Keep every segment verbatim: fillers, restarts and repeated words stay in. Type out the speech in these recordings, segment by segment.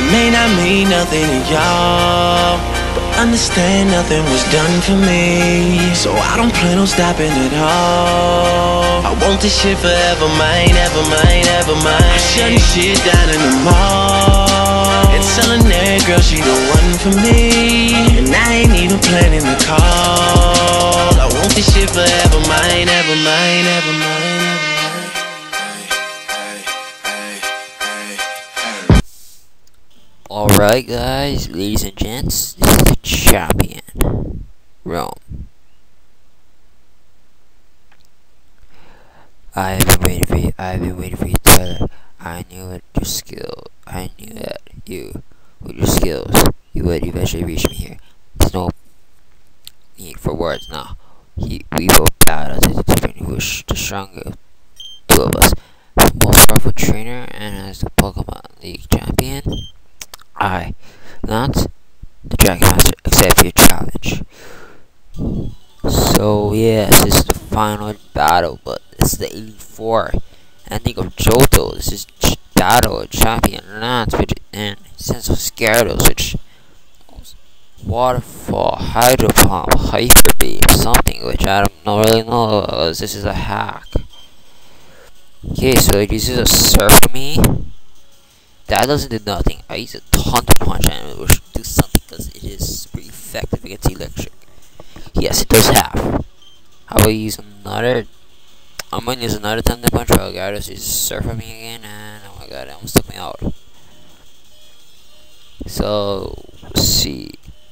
It may not mean nothing to y'all, but understand nothing was done for me. So I don't plan on stopping at all. I want this shit forever mine, ever mine, ever mine. I'm shutting shit down in the mall and telling that girl she the one for me, and I ain't even planning the call. I want this shit forever mine, ever mine, ever mine, ever mine. Alright guys, ladies and gents, this is the champion, Rome. I've been waiting for you, I've been waiting for you, Tyler. I knew it, your skill, I knew that you, with your skills, you would eventually reach me here. There's no need for words now. He, we both battled to determine who was the stronger two of us. The most powerful trainer and as the Pokemon League champion, I, not the Dragon Master, accept your challenge. So yes, this is the final battle, but this is the eighty-four ending of Jotho. This is ch battle of champion Lance, which and sense of Gyarados, which waterfall, hydro pump, hyper beam, something which I don't really know. Uh, this is a hack. Okay, so it uses a surf me. That doesn't do nothing. I use a Thunder Punch and it will do something because it is super effective against electric. Yes, it does have. How about use another? I'm gonna use another Thunder Punch. Oh god, this is surf me again, and oh my god, it almost took me out. So let's see.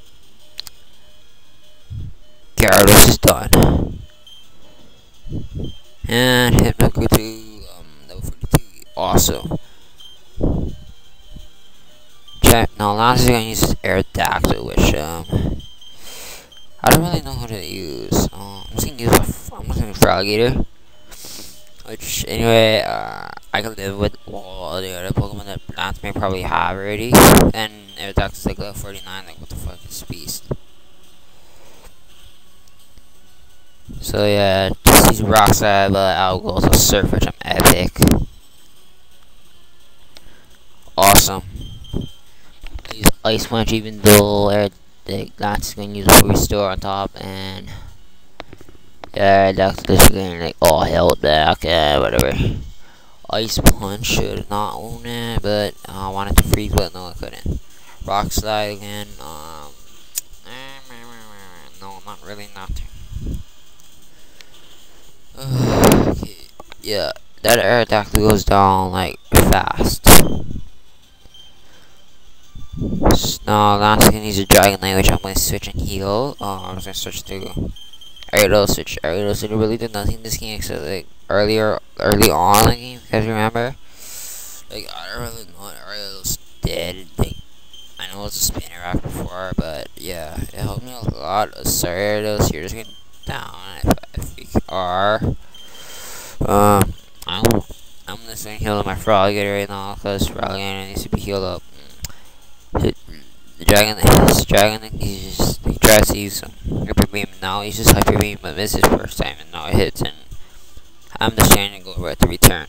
Gyarados is done, and Hypnoco to um level forty-two. Awesome. Now Lance is gonna use his Aerodactyl, which um I don't really know how to use. Uh, I'm just gonna use my I'm just gonna use Froggator, which anyway uh I can live with all the other Pokemon that Lance may probably have already. And Aerodactyl is like level forty-nine. Like what the fuck is Beast? So yeah, just use Rock Slide, but I'll go to Surf, which I'm epic. Awesome. Use Ice Punch, even though Air the Lance is gonna use a restore on top, and yeah, that's just getting like all held back, yeah, whatever. Ice Punch should not own it, but uh, I wanted to freeze, but no, I couldn't. Rock Slide again, um, no, not really, nothing. Uh, okay, yeah, that Aerodactyl goes down like fast. Now, Lance can use a Dragonite, which I'm going to switch and heal. Oh, I'm just going to switch to Aerial Switch. Aerial Switch really did nothing in this game except like earlier, early on in the game, because remember? Like, I don't really know what Aerial's did. Like, I know it was a spinner rack before, but yeah, it helped me a lot. Sorry, Aerial's here just getting down if, if we are. Um, I'm, I'm just going to heal my Froggator right now, because Froggator needs to be healed up. The, the dragon, this dragon, he just he tries to use some hyper beam. Now he uses hyper beam, but misses first time, and now it hits. And I'm just trying to go right to return.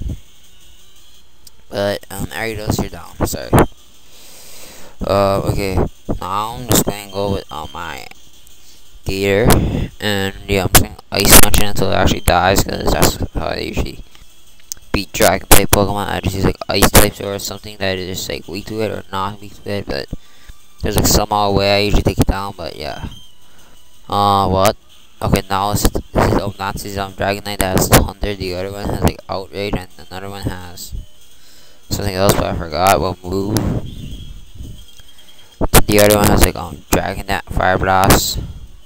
But um, Aridos, you're down. Sorry. Uh, okay. Now I'm just going to go with uh, my Gator, and yeah, I'm just going to Ice Punch it until it actually dies, because that's how I usually beat Dragon type Pokemon. I just use like Ice types or something that is just like weak to it or not weak to it, but there's like somehow a way I usually take it down. But yeah. Uh, what? Okay, now this, this is oh, Nazi's um Dragonite that has Thunder. The other one has like Outrage, and another one has something else, but I forgot what move. The other one has like um Dragon that Fire Blast.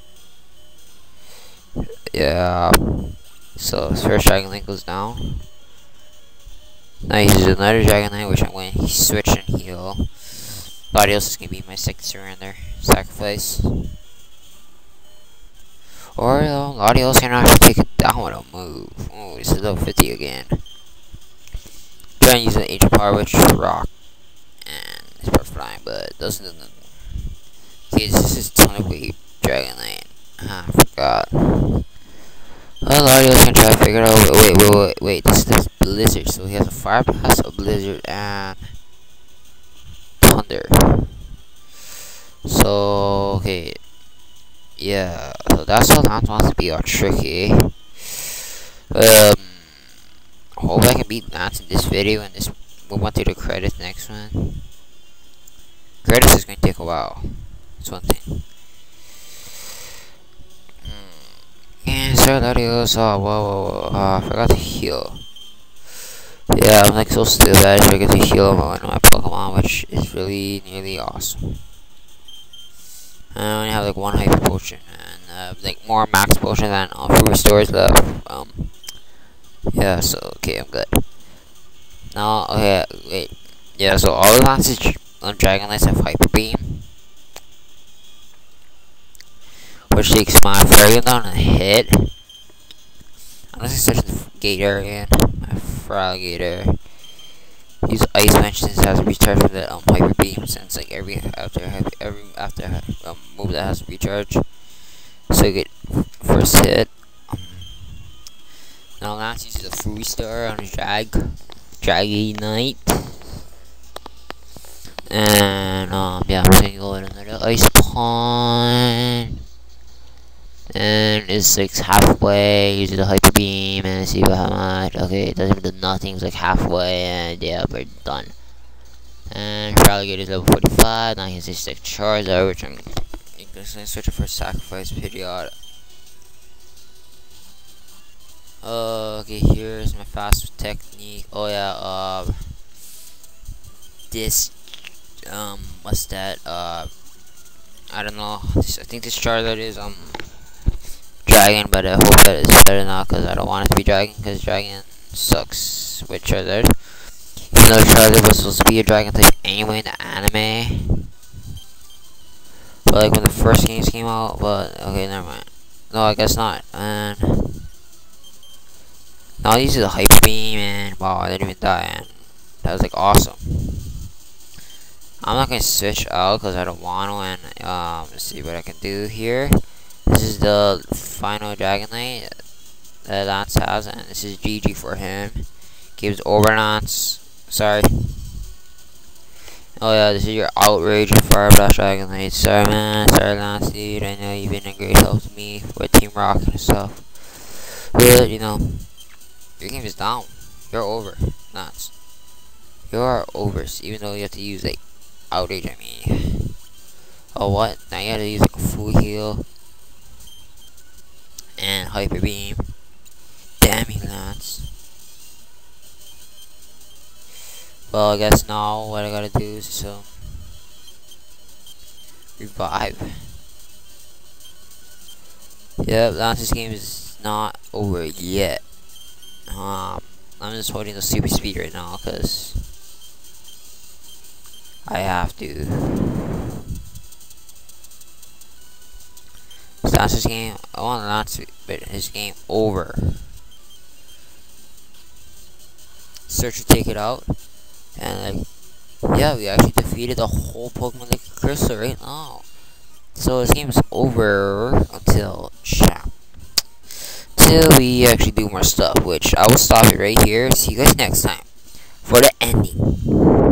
Yeah. So his first Dragonite goes down. Now he uses another Dragonite, which I'm going to switch and heal. Latios is going to be my second surrender. Sacrifice. Or though, Latios can actually take it down with a move. Oh, this is level fifty again. Trying to use an H power, which is Rock. And it's part flying, but it doesn't do nothing. Okay, this is ton of weight Dragonite. Ah, I forgot. Well, Latios can try to figure it out. Wait, wait, wait, wait. This is Blizzard, so he has a Fire Blast, a Blizzard, and Thunder wonder. So okay, yeah. So that's how Lance wants to be all tricky. Um, hope I can beat Lance in this video, and this move on to the credits next one. Credits is going to take a while. That's one thing. And start audios. Oh, whoa, whoa, whoa. Oh, I forgot to heal. Yeah, I'm like so stupid. I forget to heal one of my Pokemon, which is really nearly awesome. I only have like one hyper potion and uh, like more max potion than uh, food restores left. Um, yeah, so okay, I'm good. Now, okay, wait. Yeah, so all the lances on Dragonlights have hyper beam, which takes my Fairy down and hit. Unless I search the Gator again, my Fraligator. Use Ice Punch since it has a recharge for the um, Hyper Beam, since like every after every after um, move that has a recharge. So you get first hit. Um, now Lance uses a Free Star on his Drag, Draggy Knight. And um yeah, I'm gonna go with another Ice Punch. And it's like halfway, uses the Hyper Beam and see how much. Okay, it doesn't do nothing, it's like halfway, and yeah, we're done. And Fraligator is level forty-five, now he's just like Charizard, which I'm searching for Sacrifice Period. Uh, okay, here's my fast technique. Oh yeah, uh, this, um, what's that, uh, I don't know, this, I think this Charizard is, um, Dragon, but I hope that it's better now, because I don't want it to be Dragon, because Dragon sucks with Charizard. Even though Charizard was supposed to be a Dragon type anyway in the anime. But like when the first games came out, but okay, never mind. No, I guess not. And now these are the Hyper Beam, and wow, I didn't even die, and that was like awesome. I'm not gonna switch out because I don't want to, and um, let's see what I can do here. This is the final Dragonite that Lance has, and this is G G for him. Gives over Lance. Sorry. Oh yeah, this is your Outrage and Fire Blast Dragonite. Sorry man, sorry Lance dude. I know you've been a great help to me with Team Rocket and stuff. But you know, your game is down. You're over, Lance. You are over, even though you have to use like Outrage. I mean, oh what? Now you have to use like a full heal and Hyper Beam. Damn you, Lance. Well, I guess now what I gotta do is so um, revive. Yep, Lance's game is not over yet. Um, I'm just holding the super speed right now because I have to. Lance's game, I want Lance, but his game over. Search to take it out, and like, yeah, we actually defeated the whole Pokemon Lake Crystal right now. So his game is over until champ. Till we actually do more stuff, which I will stop it right here. See you guys next time for the ending.